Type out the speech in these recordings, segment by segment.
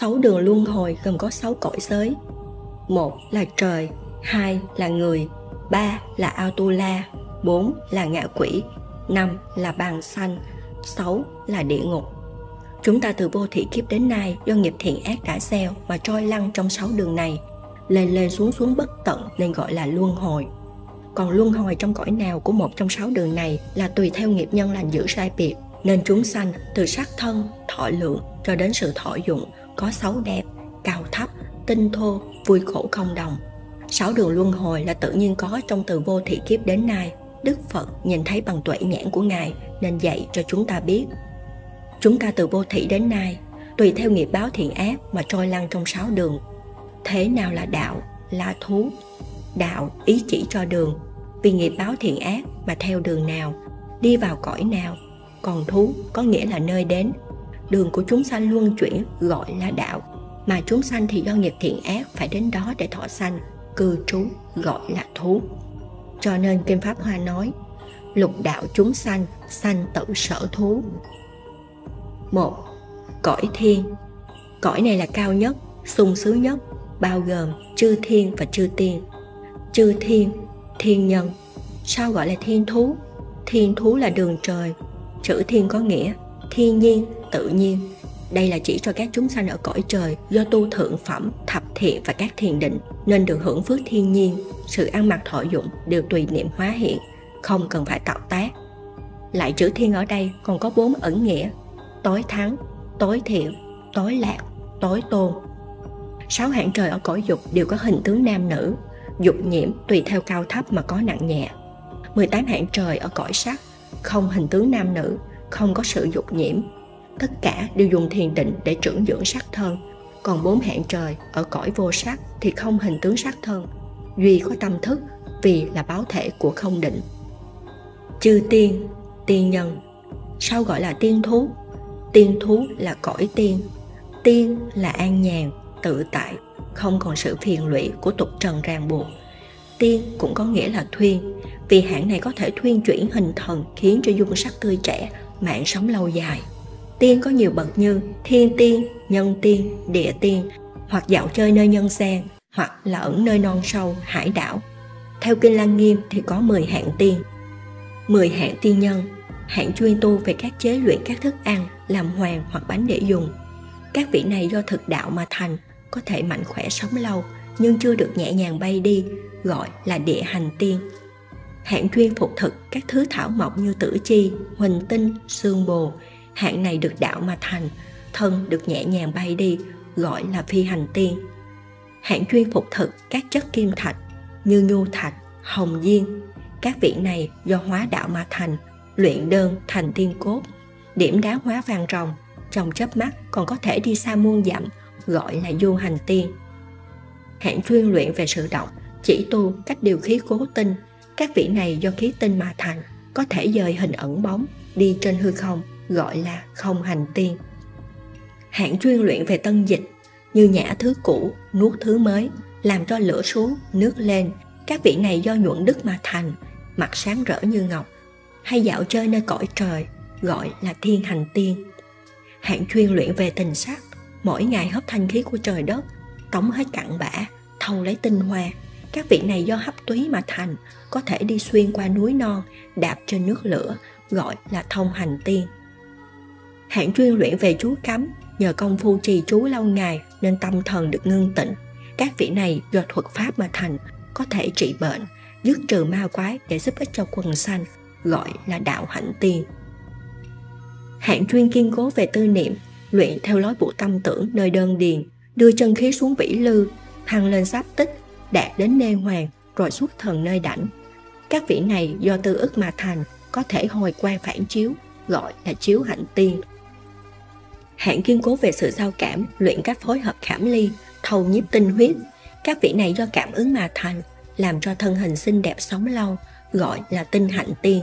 6 đường luân hồi gồm có 6 cõi giới. 1 là trời, 2 là người, 3 là Atula, 4 là ngạ quỷ, 5 là bàn sanh, 6 là địa ngục. Chúng ta từ vô thị kiếp đến nay do nghiệp thiện ác đã gieo mà trôi lăn trong 6 đường này, lên lên xuống xuống bất tận nên gọi là luân hồi. Còn luân hồi trong cõi nào của một trong 6 đường này là tùy theo nghiệp nhân lành dữ sai biệt, nên chúng sanh từ sắc thân, thọ lượng cho đến sự thọ dụng, có xấu đẹp, cao thấp, tinh thô, vui khổ không đồng. 6 đường luân hồi là tự nhiên có trong từ vô thị kiếp đến nay. Đức Phật nhìn thấy bằng tuệ nhãn của Ngài nên dạy cho chúng ta biết. Chúng ta từ vô thị đến nay, tùy theo nghiệp báo thiện ác mà trôi lăn trong 6 đường. Thế nào là đạo, là thú? Đạo ý chỉ cho đường, vì nghiệp báo thiện ác mà theo đường nào, đi vào cõi nào. Còn thú có nghĩa là nơi đến. Đường của chúng sanh luân chuyển gọi là đạo, mà chúng sanh thì do nghiệp thiện ác phải đến đó để thọ sanh, cư trú gọi là thú. Cho nên Kinh Pháp Hoa nói, lục đạo chúng sanh, sanh tự sở thú. 1. Cõi thiên. Cõi này là cao nhất, sung sướng nhất, bao gồm chư thiên và chư tiên. Chư thiên, thiên nhân. Sao gọi là thiên thú? Thiên thú là đường trời. Chữ thiên có nghĩa thiên nhiên, tự nhiên. Đây là chỉ cho các chúng sanh ở cõi trời do tu thượng phẩm, thập thiện và các thiền định nên được hưởng phước thiên nhiên. Sự ăn mặc thọ dụng đều tùy niệm hóa hiện, không cần phải tạo tác. Lại chữ thiên ở đây còn có 4 ẩn nghĩa: tối thắng, tối thiện, tối lạc, tối tôn. 6 hạng trời ở cõi dục đều có hình tướng nam nữ, dục nhiễm tùy theo cao thấp mà có nặng nhẹ. 18 hạng trời ở cõi sắc không hình tướng nam nữ, không có sự dục nhiễm. Tất cả đều dùng thiền định để trưởng dưỡng sắc thân. Còn 4 hạng trời ở cõi vô sắc thì không hình tướng sắc thân, duy có tâm thức, vì là báo thể của không định. Chư tiên, tiên nhân. Sao gọi là tiên thú? Tiên thú là cõi tiên. Tiên là an nhàn, tự tại, không còn sự phiền lụy của tục trần ràng buộc. Tiên cũng có nghĩa là thuyên, vì hạng này có thể thuyên chuyển hình thần, khiến cho dung sắc tươi trẻ, mạng sống lâu dài. Tiên có nhiều bậc như thiên tiên, nhân tiên, địa tiên, hoặc dạo chơi nơi nhân gian, hoặc là ẩn nơi non sâu, hải đảo. Theo Kinh Lăng Nghiêm thì có 10 hạng tiên. 10 hạng tiên nhân, hạng chuyên tu về các chế luyện các thức ăn, làm hoàng hoặc bánh để dùng. Các vị này do thực đạo mà thành, có thể mạnh khỏe sống lâu, nhưng chưa được nhẹ nhàng bay đi, gọi là địa hành tiên. Hạng chuyên phục thực các thứ thảo mộc như tử chi, huỳnh tinh, xương bồ. Hạng này được đạo mà thành, thân được nhẹ nhàng bay đi, gọi là phi hành tiên. Hạng chuyên phục thực các chất kim thạch như nhu thạch, hồng diên. Các vị này do hóa đạo mà thành, luyện đơn thành tiên cốt. Điểm đá hóa vàng ròng, trong chớp mắt còn có thể đi xa muôn dặm, gọi là du hành tiên. Hạng chuyên luyện về sự động, chỉ tu cách điều khí cố tinh. Các vị này do khí tinh mà thành, có thể dời hình ẩn bóng, đi trên hư không, gọi là không hành tiên. Hạng chuyên luyện về tân dịch, như nhả thứ cũ, nuốt thứ mới, làm cho lửa xuống, nước lên. Các vị này do nhuận đức mà thành, mặt sáng rỡ như ngọc, hay dạo chơi nơi cõi trời, gọi là thiên hành tiên. Hạng chuyên luyện về tình sắc, mỗi ngày hấp thanh khí của trời đất, tống hết cặn bã, thâu lấy tinh hoa. Các vị này do hấp túy mà thành, có thể đi xuyên qua núi non, đạp trên nước lửa, gọi là thông hành tiên. Hạng chuyên luyện về chú cấm, nhờ công phu trì chú lâu ngày nên tâm thần được ngưng tịnh. Các vị này do thuật pháp mà thành, có thể trị bệnh, dứt trừ ma quái để giúp ích cho quần sanh, gọi là đạo hạnh tiên. Hạng chuyên kiên cố về tư niệm, luyện theo lối bộ tâm tưởng nơi đơn điền, đưa chân khí xuống vĩ lư, thăng lên giáp tích, đạt đến nê hoàng, rồi xuất thần nơi đảnh. Các vị này do tư ức mà thành, có thể hồi quang phản chiếu, gọi là chiếu hạnh tiên. Hạng kiên cố về sự giao cảm, luyện cách phối hợp khảm ly, thâu nhiếp tinh huyết. Các vị này do cảm ứng mà thành, làm cho thân hình xinh đẹp sống lâu, gọi là tinh hạnh tiên.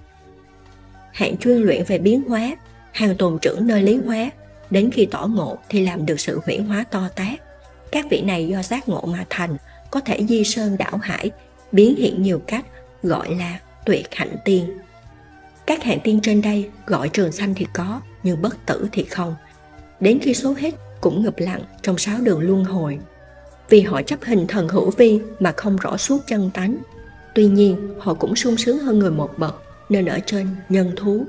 Hạng chuyên luyện về biến hóa, hàng tồn trưởng nơi lý hóa, đến khi tỏ ngộ thì làm được sự huyễn hóa to tát. Các vị này do giác ngộ mà thành, có thể di sơn đảo hải, biến hiện nhiều cách, gọi là tuyệt hạnh tiên. Các hạng tiên trên đây gọi trường sanh thì có, nhưng bất tử thì không. Đến khi số hết cũng ngụp lặng trong 6 đường luân hồi, vì họ chấp hình thần hữu vi mà không rõ suốt chân tánh. Tuy nhiên, họ cũng sung sướng hơn người một bậc, nên ở trên nhân thú.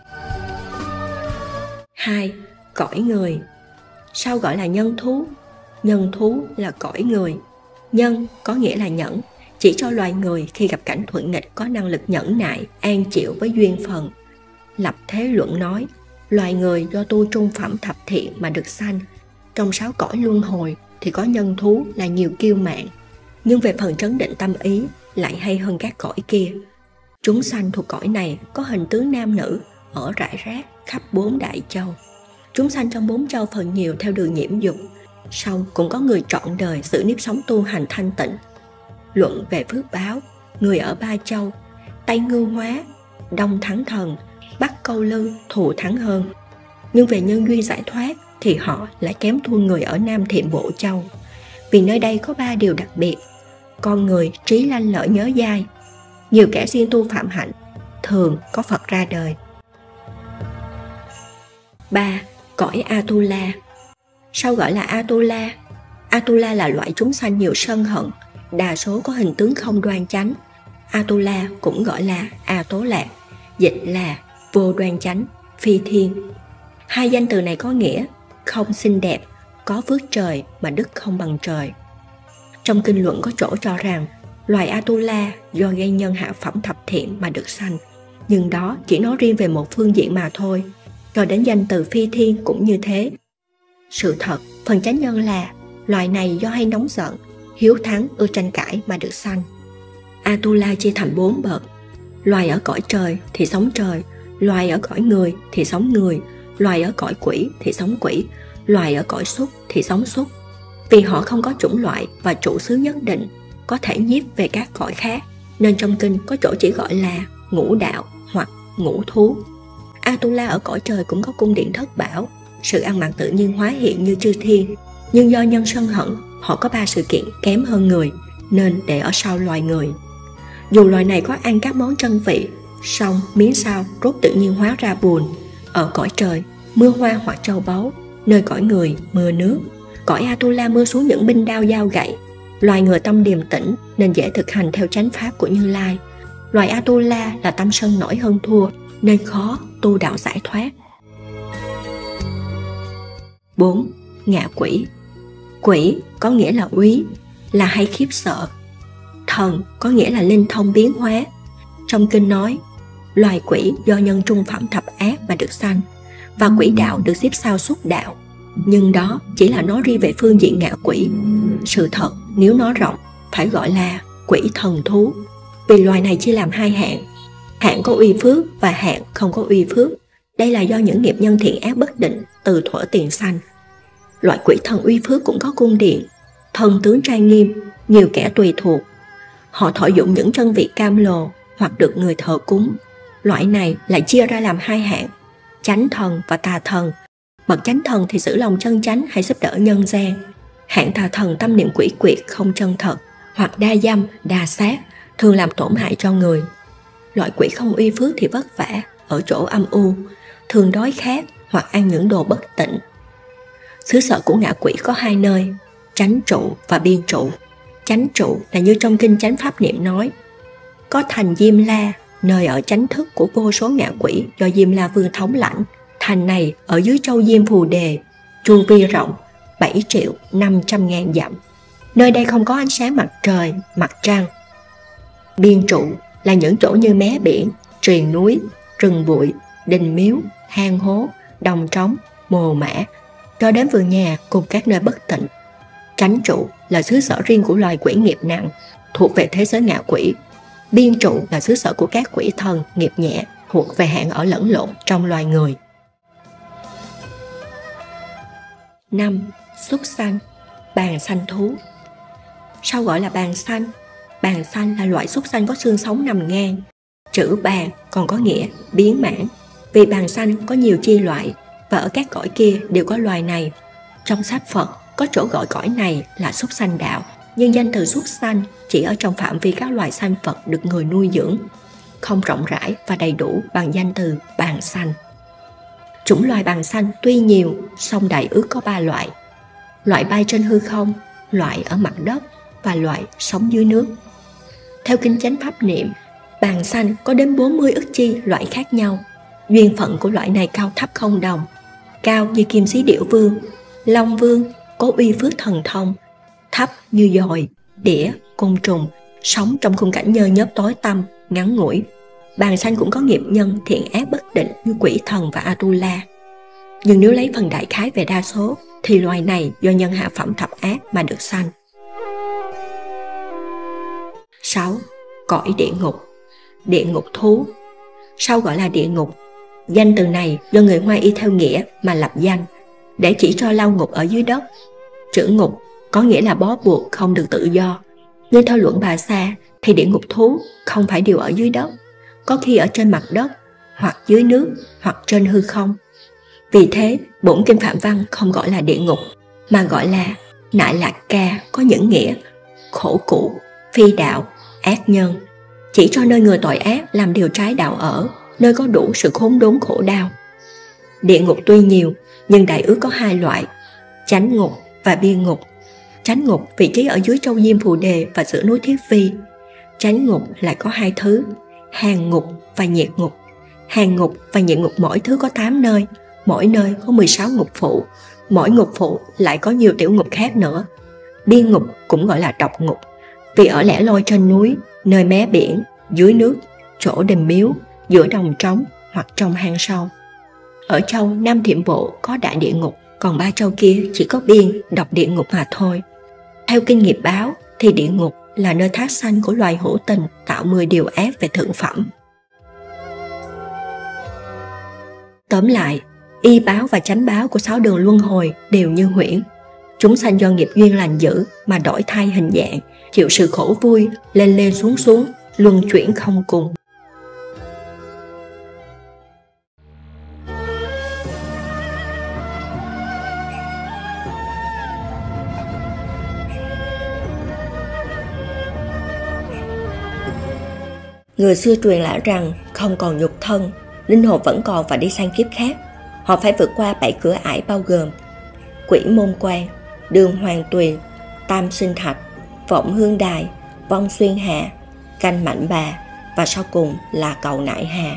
2. Cõi người. Sao gọi là nhân thú? Nhân thú là cõi người. Nhân có nghĩa là nhẫn, chỉ cho loài người khi gặp cảnh thuận nghịch có năng lực nhẫn nại, an chịu với duyên phần. Lập Thế Luận nói, loài người do tu trung phẩm thập thiện mà được sanh. Trong 6 cõi luân hồi thì có nhân thú là nhiều kiêu mạn, nhưng về phần trấn định tâm ý lại hay hơn các cõi kia. Chúng sanh thuộc cõi này có hình tướng nam nữ, ở rải rác khắp 4 đại châu. Chúng sanh trong 4 châu phần nhiều theo đường nhiễm dục, song cũng có người trọn đời giữ nếp sống tu hành thanh tịnh. Luận về phước báo, người ở 3 châu, Tây Ngưu Hóa, Đông thắng thần, Bắc Câu Lư thù thắng hơn. Nhưng về nhân duyên giải thoát thì họ lại kém thua người ở Nam Thiệm Bộ Châu. Vì nơi đây có 3 điều đặc biệt: con người trí lanh lợi nhớ dai, nhiều kẻ siêng tu phạm hạnh, thường có Phật ra đời. 3. Cõi Atula. Sao gọi là Atula? Atula là loại chúng sanh nhiều sân hận, đa số có hình tướng không đoan chánh. Atula cũng gọi là A Tố Lạc, dịch là vô đoan chánh, phi thiên. Hai danh từ này có nghĩa không xinh đẹp, có phước trời mà đức không bằng trời. Trong kinh luận có chỗ cho rằng loài Atula do gây nhân hạ phẩm thập thiện mà được sanh, nhưng đó chỉ nói riêng về một phương diện mà thôi. Rồi đến danh từ phi thiên cũng như thế. Sự thật, phần chánh nhân là loài này do hay nóng giận, hiếu thắng, ưa tranh cãi mà được sanh. Atula chia thành 4 bậc. Loài ở cõi trời thì sống trời, loài ở cõi người thì sống người, loài ở cõi quỷ thì sống quỷ, loài ở cõi súc thì sống súc. Vì họ không có chủng loại và trụ xứ nhất định, có thể nhiếp về các cõi khác, nên trong kinh có chỗ chỉ gọi là ngũ đạo hoặc ngũ thú. Atula ở cõi trời cũng có cung điện thất bảo, sự ăn mặc tự nhiên hóa hiện như chư thiên, nhưng do nhân sân hận, họ có 3 sự kiện kém hơn người, nên để ở sau loài người. Dù loài này có ăn các món trân vị, song miếng sao rốt tự nhiên hóa ra buồn. Ở cõi trời, mưa hoa hoặc châu báu, nơi cõi người mưa nước. Cõi Atula mưa xuống những binh đao dao gậy. Loài người tâm điềm tĩnh nên dễ thực hành theo chánh pháp của Như Lai. Loài Atula là tâm sân nổi hơn thua, nên khó tu đạo giải thoát. 4. Ngạ quỷ. Quỷ có nghĩa là úy, là hay khiếp sợ. Thần có nghĩa là linh thông biến hóa. Trong kinh nói, loài quỷ do nhân trung phẩm thập ác mà được sanh, và quỷ đạo được xếp sau xuất đạo. Nhưng đó chỉ là nói riêng về phương diện ngạ quỷ. Sự thật, nếu nói rộng, phải gọi là quỷ thần thú. Vì loài này chia làm 2 hạng. Hạng có uy phước và hạng không có uy phước. Đây là do những nghiệp nhân thiện ác bất định từ thuở tiền sanh. Loại quỷ thần uy phước cũng có cung điện, thần tướng trai nghiêm, nhiều kẻ tùy thuộc. Họ thọ dụng những chân vị cam lồ hoặc được người thờ cúng. Loại này lại chia ra làm 2 hạng: chánh thần và tà thần. Bậc chánh thần thì giữ lòng chân chánh hay giúp đỡ nhân gian. Hạng tà thần tâm niệm quỷ quyệt không chân thật, hoặc đa dâm, đa sát, thường làm tổn hại cho người. Loại quỷ không uy phước thì vất vả, ở chỗ âm u, thường đói khát hoặc ăn những đồ bất tịnh. Xứ sở của ngạ quỷ có 2 nơi: chánh trụ và biên trụ. Chánh trụ là như trong kinh Chánh Pháp Niệm nói, có thành Diêm La, nơi ở chánh thức của vô số ngạ quỷ do Diêm La Vương thống lãnh. Thành này ở dưới châu Diêm Phù Đề, chu vi rộng 7.500.000 dặm. Nơi đây không có ánh sáng mặt trời, mặt trăng. Biên trụ là những chỗ như mé biển, triền núi, rừng bụi, đình miếu, hang hố, đồng trống, mồ mả, cho đến vườn nhà cùng các nơi bất tịnh. Chánh trụ là xứ sở riêng của loài quỷ nghiệp nặng, thuộc về thế giới ngạ quỷ. Biên trụ là xứ sở của các quỷ thần nghiệp nhẹ, thuộc về hạng ở lẫn lộn trong loài người. 5. Súc sanh, bàng sanh thú. Sao gọi là bàng sanh? Bàng sanh là loại súc sanh có xương sống nằm ngang. Chữ bàng còn có nghĩa biến mãn, vì bàng sanh có nhiều chi loại, và ở các cõi kia đều có loài này. Trong sách Phật có chỗ gọi cõi này là súc sanh đạo, nhưng danh từ súc sanh chỉ ở trong phạm vi các loài sanh Phật được người nuôi dưỡng, không rộng rãi và đầy đủ bằng danh từ bàng sanh. Chủng loài bàng sanh tuy nhiều, song đại ước có 3 loại: loại bay trên hư không, loại ở mặt đất và loại sống dưới nước. Theo kinh chánh pháp niệm, bàng sanh có đến 40 ức chi loại khác nhau. Duyên phận của loại này cao thấp không đồng. Cao như Kim Xí Điểu Vương, Long Vương có uy phước thần thông, thấp như dòi, đĩa, côn trùng, sống trong khung cảnh nhơ nhớp tối tăm, ngắn ngủi. Bàng sanh cũng có nghiệp nhân thiện ác bất định như quỷ thần và Atula. Nhưng nếu lấy phần đại khái về đa số, thì loài này do nhân hạ phẩm thập ác mà được sanh. 6. Cõi địa ngục. Địa ngục thú. Sao gọi là địa ngục? Danh từ này do người Hoa y theo nghĩa mà lập danh, để chỉ cho lao ngục ở dưới đất. Chữ ngục có nghĩa là bó buộc không được tự do. Nhưng theo luận Bà Sa thì địa ngục thú không phải đều ở dưới đất, có khi ở trên mặt đất, hoặc dưới nước, hoặc trên hư không. Vì thế, bổn kinh Phạm Văn không gọi là địa ngục, mà gọi là Nại Lạc Ca, có những nghĩa khổ cụ, phi đạo, ác nhân, chỉ cho nơi người tội ác làm điều trái đạo ở, nơi có đủ sự khốn đốn khổ đau. Địa ngục tuy nhiều, nhưng đại ước có hai loại: chánh ngục và biên ngục. Chánh ngục vị trí ở dưới châu Diêm Phù Đề và giữa núi Thiết Phi. Chánh ngục lại có hai thứ: hàng ngục và nhiệt ngục. Hàng ngục và nhiệt ngục mỗi thứ có 8 nơi, mỗi nơi có 16 ngục phụ, mỗi ngục phụ lại có nhiều tiểu ngục khác nữa. Biên ngục cũng gọi là độc ngục, vì ở lẻ loi trên núi, nơi mé biển, dưới nước, chỗ đền miếu, giữa đồng trống hoặc trong hang sâu. Ở châu Nam Thiểm Bộ có đại địa ngục, còn 3 châu kia chỉ có biên, độc địa ngục mà thôi. Theo kinh nghiệp báo thì địa ngục là nơi thác sanh của loài hữu tình tạo 10 điều ác về thượng phẩm. Tóm lại, y báo và chánh báo của 6 đường luân hồi đều như huyễn. Chúng sanh do nghiệp duyên lành dữ mà đổi thay hình dạng, chịu sự khổ vui, lên lên xuống xuống, luân chuyển không cùng. Người xưa truyền lại rằng không còn nhục thân, linh hồn vẫn còn và đi sang kiếp khác. Họ phải vượt qua 7 cửa ải bao gồm Quỷ Môn Quan, Đường Hoàng Tuyền, Tam Sinh Thạch, Vọng Hương Đài, Vong Xuyên Hà, Canh Mạnh Bà và sau cùng là Cầu Nại Hà.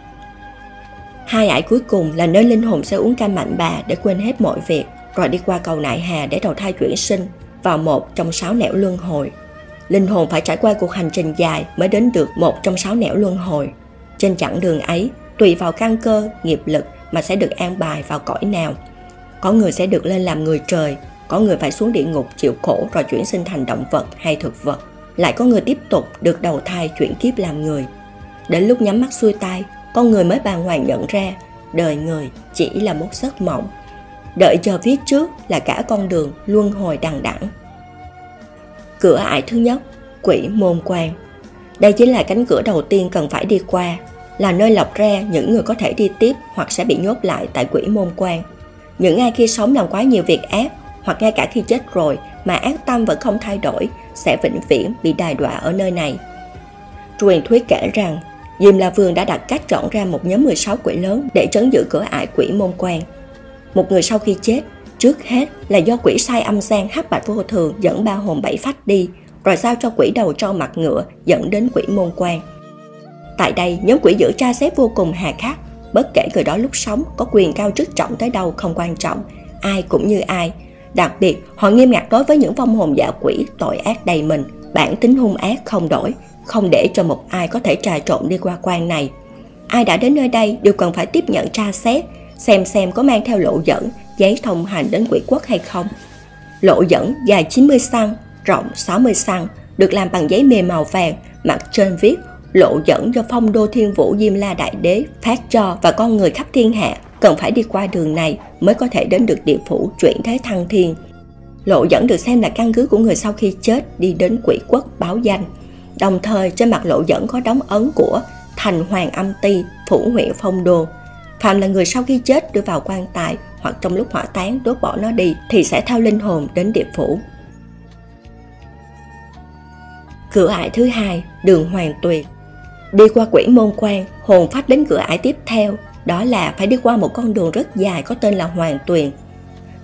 2 ải cuối cùng là nơi linh hồn sẽ uống canh Mạnh Bà để quên hết mọi việc, rồi đi qua Cầu Nại Hà để đầu thai chuyển sinh vào một trong 6 nẻo luân hồi. Linh hồn phải trải qua cuộc hành trình dài mới đến được một trong 6 nẻo luân hồi. Trên chặng đường ấy, tùy vào căn cơ, nghiệp lực mà sẽ được an bài vào cõi nào. Có người sẽ được lên làm người trời, có người phải xuống địa ngục chịu khổ rồi chuyển sinh thành động vật hay thực vật. Lại có người tiếp tục được đầu thai chuyển kiếp làm người. Đến lúc nhắm mắt xuôi tai, con người mới bàng hoàng nhận ra đời người chỉ là một giấc mộng. Đợi chờ phía trước là cả con đường luân hồi đằng đẵng. Cửa ải thứ nhất, Quỷ Môn Quan. Đây chính là cánh cửa đầu tiên cần phải đi qua, là nơi lọc ra những người có thể đi tiếp hoặc sẽ bị nhốt lại tại Quỷ Môn Quan. Những ai khi sống làm quá nhiều việc ác, hoặc ngay cả khi chết rồi mà ác tâm vẫn không thay đổi, sẽ vĩnh viễn bị đày đọa ở nơi này. Truyền thuyết kể rằng Diêm La Vương đã đặt cách chọn ra một nhóm 16 quỷ lớn để trấn giữ cửa ải Quỷ Môn Quan. Một người sau khi chết, trước hết là do quỷ sai âm gian Hắc Bạch Vô Thường dẫn 3 hồn 7 phách đi, rồi giao cho quỷ đầu trâu mặt ngựa dẫn đến Quỷ Môn Quan. Tại đây, nhóm quỷ giữ tra xét vô cùng hà khắc, bất kể người đó lúc sống có quyền cao chức trọng tới đâu không quan trọng, ai cũng như ai. Đặc biệt, họ nghiêm ngặt đối với những vong hồn dã quỷ tội ác đầy mình, bản tính hung ác không đổi, không để cho một ai có thể trà trộn đi qua quan này. Ai đã đến nơi đây đều cần phải tiếp nhận tra xét, xem có mang theo lộ dẫn, giấy thông hành đến quỷ quốc hay không. Lộ dẫn dài 90 xăng, rộng 60 xăng, được làm bằng giấy mềm màu vàng, mặt trên viết lộ dẫn do Phong Đô Thiên Vũ Diêm La Đại Đế phát cho và con người khắp thiên hạ cần phải đi qua đường này mới có thể đến được địa phủ chuyển thế thăng thiên. Lộ dẫn được xem là căn cứ của người sau khi chết đi đến quỷ quốc báo danh. Đồng thời trên mặt lộ dẫn có đóng ấn của Thành Hoàng Âm Ty, Phủ huyện Phong Đô. Phạm là người sau khi chết đưa vào quan tài hoặc trong lúc hỏa táng đốt bỏ nó đi thì sẽ theo linh hồn đến địa phủ. Cửa ải thứ hai, Đường Hoàng Tuyền. Đi qua Quỷ Môn Quan, hồn phách đến cửa ải tiếp theo, đó là phải đi qua một con đường rất dài có tên là Hoàng Tuyền.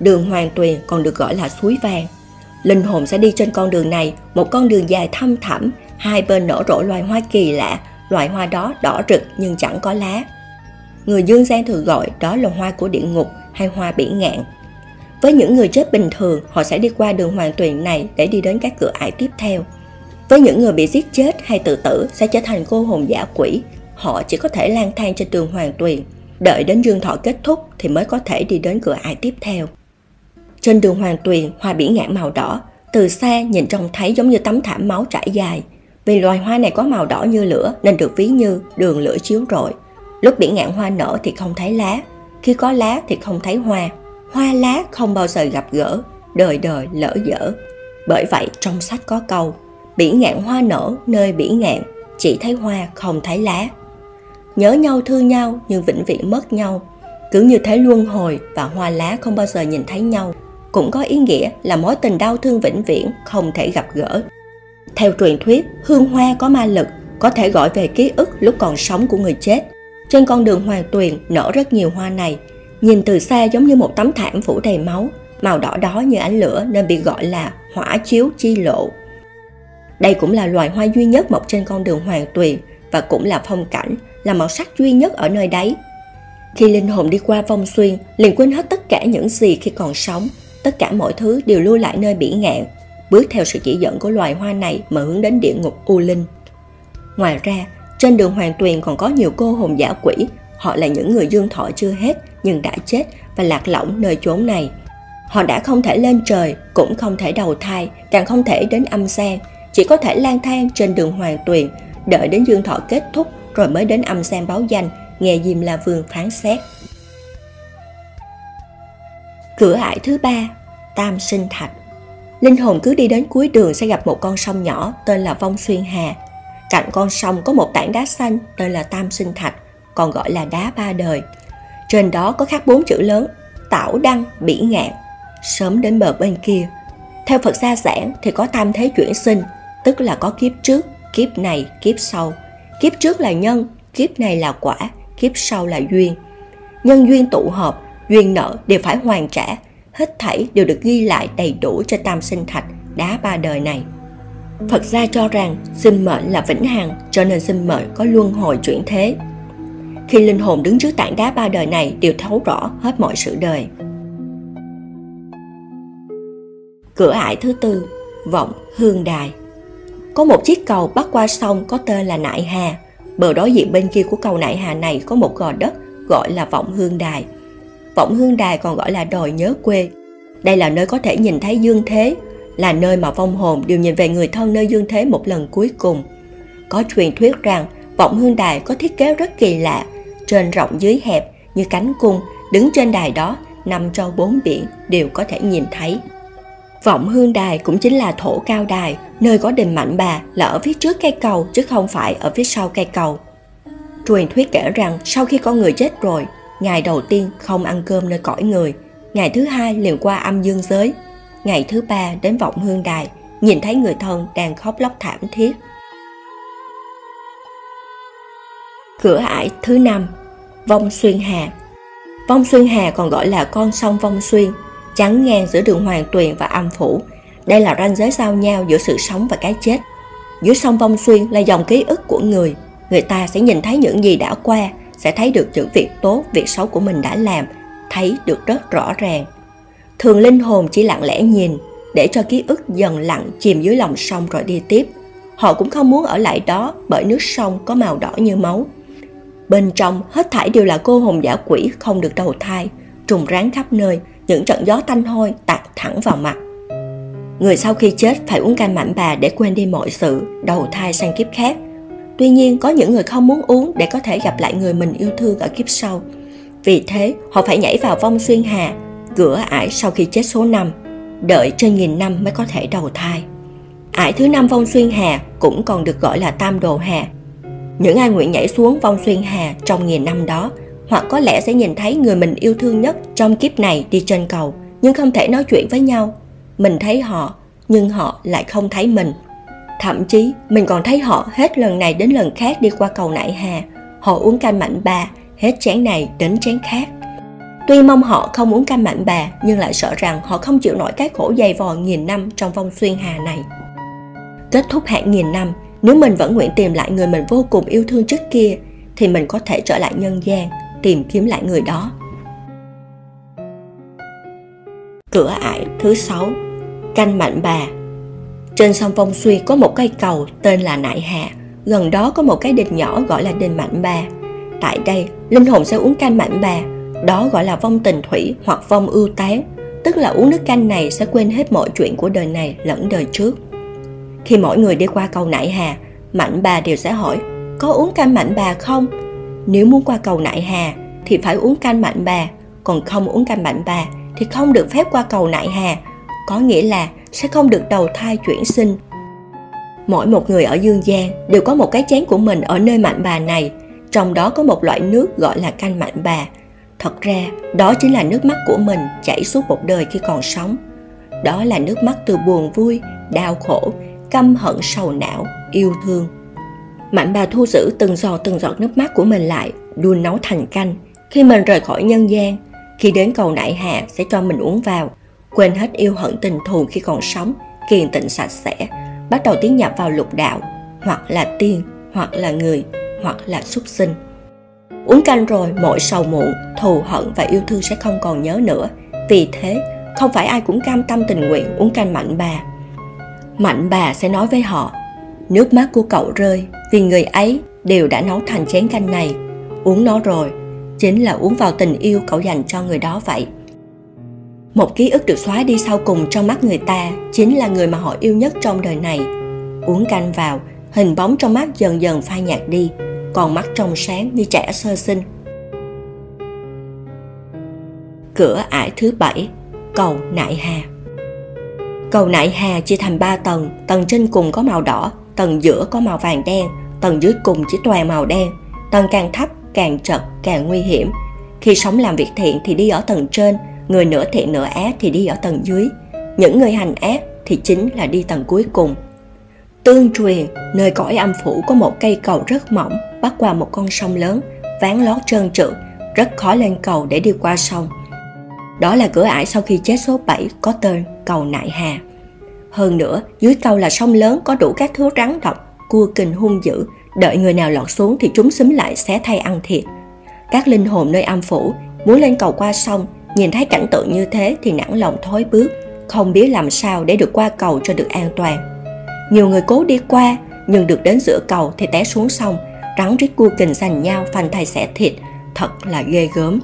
Đường Hoàng Tuyền còn được gọi là suối vàng. Linh hồn sẽ đi trên con đường này, một con đường dài thăm thẳm, hai bên nở rộ loài hoa kỳ lạ, loài hoa đó đỏ rực nhưng chẳng có lá. Người dương gian thường gọi đó là hoa của địa ngục hay hoa bỉ ngạn. Với những người chết bình thường, họ sẽ đi qua đường Hoàng Tuyền này để đi đến các cửa ải tiếp theo. Với những người bị giết chết hay tự tử sẽ trở thành cô hồn dã quỷ, họ chỉ có thể lang thang trên đường Hoàng Tuyền, đợi đến dương thọ kết thúc thì mới có thể đi đến cửa ải tiếp theo. Trên đường Hoàng Tuyền, hoa bỉ ngạn màu đỏ, từ xa nhìn trông thấy giống như tấm thảm máu trải dài. Vì loài hoa này có màu đỏ như lửa nên được ví như đường lửa chiếu rọi. Lúc bỉ ngạn hoa nở thì không thấy lá, khi có lá thì không thấy hoa. Hoa lá không bao giờ gặp gỡ, đời đời lỡ dở. Bởi vậy trong sách có câu, bỉ ngạn hoa nở nơi bỉ ngạn, chỉ thấy hoa không thấy lá. Nhớ nhau thương nhau nhưng vĩnh viễn mất nhau, cứ như thế luân hồi và hoa lá không bao giờ nhìn thấy nhau, cũng có ý nghĩa là mối tình đau thương vĩnh viễn không thể gặp gỡ. Theo truyền thuyết, hương hoa có ma lực, có thể gọi về ký ức lúc còn sống của người chết. Trên con đường Hoàng Tuyền nở rất nhiều hoa này, nhìn từ xa giống như một tấm thảm phủ đầy máu, màu đỏ đó như ánh lửa nên bị gọi là hỏa chiếu chi lộ. Đây cũng là loài hoa duy nhất mọc trên con đường Hoàng Tuyền và cũng là phong cảnh, là màu sắc duy nhất ở nơi đấy. Khi linh hồn đi qua vong xuyên, liền quên hết tất cả những gì khi còn sống, tất cả mọi thứ đều lưu lại nơi bỉ ngạn, bước theo sự chỉ dẫn của loài hoa này mà hướng đến địa ngục u linh. Ngoài ra, trên đường Hoàng Tuyền còn có nhiều cô hồn dã quỷ, họ là những người dương thọ chưa hết nhưng đã chết và lạc lõng nơi chốn này. Họ đã không thể lên trời, cũng không thể đầu thai, càng không thể đến âm gian, chỉ có thể lang thang trên đường Hoàng Tuyền, đợi đến dương thọ kết thúc rồi mới đến âm gian báo danh, nghe Diêm La Vương phán xét. Cửa ải thứ 3, Tam Sinh Thạch. Linh hồn cứ đi đến cuối đường sẽ gặp một con sông nhỏ tên là Vong Xuyên Hà. Cạnh con sông có một tảng đá xanh tên là Tam Sinh Thạch, còn gọi là đá ba đời. Trên đó có khắc 4 chữ lớn: Tảo Đăng Bỉ Ngạn, sớm đến bờ bên kia. Theo Phật gia giảng thì có tam thế chuyển sinh, tức là có kiếp trước, kiếp này, kiếp sau. Kiếp trước là nhân, kiếp này là quả, kiếp sau là duyên. Nhân duyên tụ hợp, duyên nợ đều phải hoàn trả, hết thảy đều được ghi lại đầy đủ trên Tam Sinh Thạch, đá ba đời này. Phật gia cho rằng sinh mệnh là vĩnh hằng, cho nên sinh mệnh có luân hồi chuyển thế. Khi linh hồn đứng trước tảng đá ba đời này đều thấu rõ hết mọi sự đời. Cửa ải thứ 4, Vọng Hương Đài. Có một chiếc cầu bắc qua sông có tên là Nại Hà. Bờ đối diện bên kia của cầu Nại Hà này có một gò đất gọi là Vọng Hương Đài. Vọng Hương Đài còn gọi là đồi nhớ quê. Đây là nơi có thể nhìn thấy dương thế, là nơi mà vong hồn đều nhìn về người thân nơi dương thế một lần cuối cùng. Có truyền thuyết rằng Vọng Hương Đài có thiết kế rất kỳ lạ, trên rộng dưới hẹp như cánh cung, đứng trên đài đó, 5 châu 4 biển đều có thể nhìn thấy. Vọng Hương Đài cũng chính là thổ cao đài, nơi có đình Mạnh Bà là ở phía trước cây cầu chứ không phải ở phía sau cây cầu. Truyền thuyết kể rằng sau khi con người chết rồi, ngày đầu tiên không ăn cơm nơi cõi người, ngày thứ 2 liền qua âm dương giới, ngày thứ 3 đến Vọng Hương Đài, nhìn thấy người thân đang khóc lóc thảm thiết. Cửa ải thứ 5, Vong Xuyên Hà. Vong Xuyên Hà còn gọi là con sông Vong Xuyên, chắn ngang giữa đường Hoàng Tuyền và âm phủ. Đây là ranh giới giao nhau giữa sự sống và cái chết. Dưới sông Vong Xuyên là dòng ký ức của người. Người ta sẽ nhìn thấy những gì đã qua, sẽ thấy được những việc tốt, việc xấu của mình đã làm, thấy được rất rõ ràng. Thường linh hồn chỉ lặng lẽ nhìn, để cho ký ức dần lặng chìm dưới lòng sông rồi đi tiếp. Họ cũng không muốn ở lại đó bởi nước sông có màu đỏ như máu. Bên trong hết thảy đều là cô hồn dã quỷ không được đầu thai, trùng ráng khắp nơi, những trận gió tanh hôi tạt thẳng vào mặt. Người sau khi chết phải uống canh Mạnh Bà để quên đi mọi sự, đầu thai sang kiếp khác. Tuy nhiên có những người không muốn uống để có thể gặp lại người mình yêu thương ở kiếp sau. Vì thế họ phải nhảy vào Vong Xuyên Hà, cửa ải sau khi chết số 5, đợi trên 1000 năm mới có thể đầu thai. Ải thứ 5 Vong Xuyên Hà cũng còn được gọi là Tam Đồ Hà. Những ai nguyện nhảy xuống Vong Xuyên Hà trong 1000 năm đó, hoặc có lẽ sẽ nhìn thấy người mình yêu thương nhất trong kiếp này đi trên cầu, nhưng không thể nói chuyện với nhau. Mình thấy họ, nhưng họ lại không thấy mình. Thậm chí mình còn thấy họ hết lần này đến lần khác đi qua cầu Nại Hà. Họ uống canh Mạnh Bà, hết chén này đến chén khác. Tuy mong họ không uống canh Mạnh Bà, nhưng lại sợ rằng họ không chịu nổi cái khổ dày vò nghìn năm trong vong xuyên hà này. Kết thúc hạn nghìn năm, nếu mình vẫn nguyện tìm lại người mình vô cùng yêu thương trước kia, thì mình có thể trở lại nhân gian, tìm kiếm lại người đó. Cửa ải thứ 6. Canh Mạnh Bà. Trên sông Vong Xuyên có một cây cầu tên là Nại Hà, gần đó có một cái đình nhỏ gọi là đình Mạnh Bà. Tại đây, linh hồn sẽ uống canh Mạnh Bà, đó gọi là vong tình thủy hoặc vong ưu tán, tức là uống nước canh này sẽ quên hết mọi chuyện của đời này lẫn đời trước. Khi mỗi người đi qua cầu Nại Hà, Mạnh Bà đều sẽ hỏi, có uống canh Mạnh Bà không? Nếu muốn qua cầu Nại Hà thì phải uống canh Mạnh Bà, còn không uống canh Mạnh Bà thì không được phép qua cầu Nại Hà, có nghĩa là sẽ không được đầu thai chuyển sinh. Mỗi một người ở dương gian đều có một cái chén của mình ở nơi Mạnh Bà này, trong đó có một loại nước gọi là canh Mạnh Bà. Thật ra, đó chính là nước mắt của mình chảy suốt một đời khi còn sống. Đó là nước mắt từ buồn vui, đau khổ, căm hận sầu não, yêu thương. Mạnh Bà thu giữ từng giọt nước mắt của mình lại, đun nấu thành canh. Khi mình rời khỏi nhân gian, khi đến cầu Nại Hà sẽ cho mình uống vào, quên hết yêu hận tình thù khi còn sống, kiềm tịnh sạch sẽ, bắt đầu tiến nhập vào lục đạo, hoặc là tiên, hoặc là người, hoặc là súc sinh. Uống canh rồi, mọi sầu muộn, thù hận và yêu thương sẽ không còn nhớ nữa. Vì thế, không phải ai cũng cam tâm tình nguyện uống canh Mạnh Bà. Mạnh Bà sẽ nói với họ, nước mắt của cậu rơi vì người ấy đều đã nấu thành chén canh này. Uống nó rồi, chính là uống vào tình yêu cậu dành cho người đó vậy. Một ký ức được xóa đi sau cùng trong mắt người ta chính là người mà họ yêu nhất trong đời này. Uống canh vào, hình bóng trong mắt dần dần phai nhạt đi, còn mắt trong sáng như trẻ sơ sinh. Cửa ải thứ 7. Cầu Nại Hà. Cầu Nại Hà chia thành 3 tầng, tầng trên cùng có màu đỏ, tầng giữa có màu vàng đen, tầng dưới cùng chỉ toàn màu đen. Tầng càng thấp, càng trật, càng nguy hiểm. Khi sống làm việc thiện thì đi ở tầng trên, người nửa thiện nửa ác thì đi ở tầng dưới. Những người hành ác thì chính là đi tầng cuối cùng. Tương truyền, nơi cõi âm phủ có một cây cầu rất mỏng, bắc qua một con sông lớn, ván lót trơn trượt, rất khó lên cầu để đi qua sông. Đó là cửa ải sau khi chết số 7 có tên cầu Nại Hà. Hơn nữa, dưới cầu là sông lớn có đủ các thứ rắn độc, cua kình hung dữ, đợi người nào lọt xuống thì chúng xúm lại xé thay ăn thịt. Các linh hồn nơi âm phủ muốn lên cầu qua sông, nhìn thấy cảnh tượng như thế thì nản lòng thối bước, không biết làm sao để được qua cầu cho được an toàn. Nhiều người cố đi qua, nhưng được đến giữa cầu thì té xuống sông, rắn rít cua kình giành nhau phanh thây xẻ thịt, thật là ghê gớm.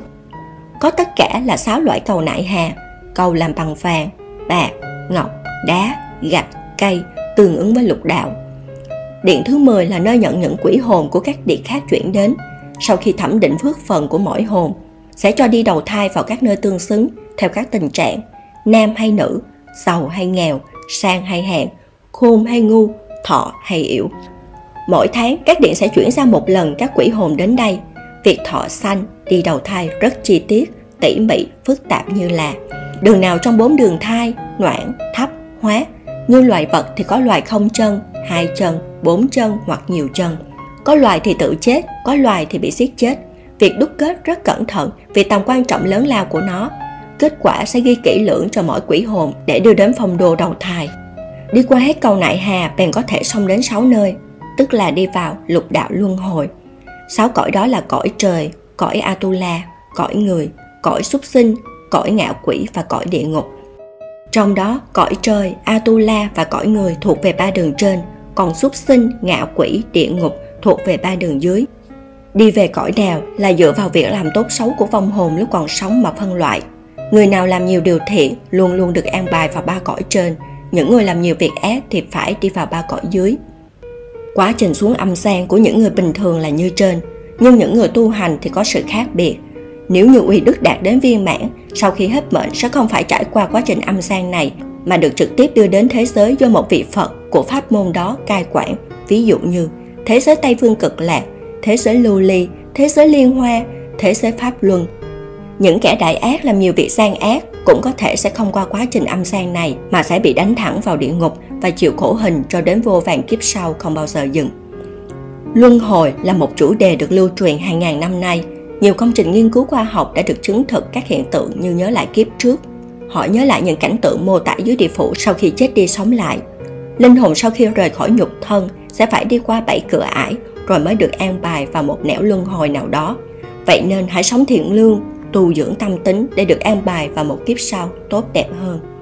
Có tất cả là 6 loại cầu Nại Hà. Cầu làm bằng vàng, bạc, ngọc, đá, gạch, cây, tương ứng với lục đạo. Điện thứ 10 là nơi nhận những quỷ hồn của các điện khác chuyển đến. Sau khi thẩm định phước phần của mỗi hồn, sẽ cho đi đầu thai vào các nơi tương xứng theo các tình trạng, nam hay nữ, giàu hay nghèo, sang hay hèn, khôn hay ngu, thọ hay yểu. Mỗi tháng các điện sẽ chuyển ra một lần các quỷ hồn đến đây. Việc thọ sanh đi đầu thai rất chi tiết, tỉ mỉ, phức tạp như là đường nào trong 4 đường thai, noãn, thấp, hóa. Như loài vật thì có loài không chân, 2 chân, 4 chân hoặc nhiều chân. Có loài thì tự chết, có loài thì bị giết chết. Việc đúc kết rất cẩn thận vì tầm quan trọng lớn lao của nó. Kết quả sẽ ghi kỹ lưỡng cho mỗi quỷ hồn để đưa đến phong đô đầu thai. Đi qua hết cầu Nại Hà bèn có thể xông đến 6 nơi, tức là đi vào lục đạo luân hồi. 6 cõi đó là cõi trời, cõi Atula, cõi người, cõi súc sinh, cõi ngạ quỷ và cõi địa ngục. Trong đó, cõi trời, Atula và cõi người thuộc về 3 đường trên, còn súc sinh, ngạ quỷ, địa ngục thuộc về 3 đường dưới. Đi về cõi nào là dựa vào việc làm tốt xấu của vong hồn lúc còn sống mà phân loại. Người nào làm nhiều điều thiện luôn luôn được an bài vào 3 cõi trên, những người làm nhiều việc ác thì phải đi vào 3 cõi dưới. Quá trình xuống âm gian của những người bình thường là như trên, nhưng những người tu hành thì có sự khác biệt. Nếu như uy đức đạt đến viên mãn, sau khi hết mệnh sẽ không phải trải qua quá trình âm gian này, mà được trực tiếp đưa đến thế giới do một vị Phật của pháp môn đó cai quản, ví dụ như thế giới Tây Phương Cực Lạc, thế giới Lưu Ly, thế giới Liên Hoa, thế giới Pháp Luân. Những kẻ đại ác làm nhiều việc gian ác cũng có thể sẽ không qua quá trình âm gian này mà sẽ bị đánh thẳng vào địa ngục và chịu khổ hình cho đến vô vàn kiếp sau không bao giờ dừng. Luân hồi là một chủ đề được lưu truyền hàng ngàn năm nay. Nhiều công trình nghiên cứu khoa học đã được chứng thực các hiện tượng như nhớ lại kiếp trước. Họ nhớ lại những cảnh tượng mô tả dưới địa phủ sau khi chết đi sống lại. Linh hồn sau khi rời khỏi nhục thân sẽ phải đi qua 7 cửa ải rồi mới được an bài vào một nẻo luân hồi nào đó. Vậy nên hãy sống thiện lương, tu dưỡng tâm tính để được an bài vào một kiếp sau tốt đẹp hơn.